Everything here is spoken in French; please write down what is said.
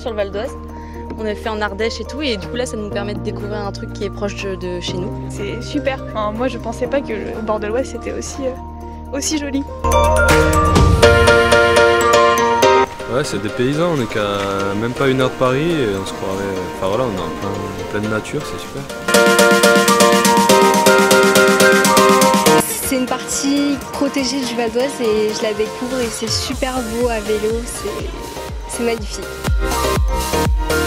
sur le Val d'Oise. On a fait en Ardèche et tout, et du coup là ça nous permet de découvrir un truc qui est proche de chez nous. C'est super, enfin, moi je pensais pas que le bord de l'Oise c'était aussi joli. Ouais, c'est des paysans, on est qu'à même pas 1 heure de Paris et on se croirait. Enfin voilà, on est en pleine nature, c'est super. C'est une partie protégée du Val d'Oise et je la découvre et c'est super beau à vélo, c'est magnifique.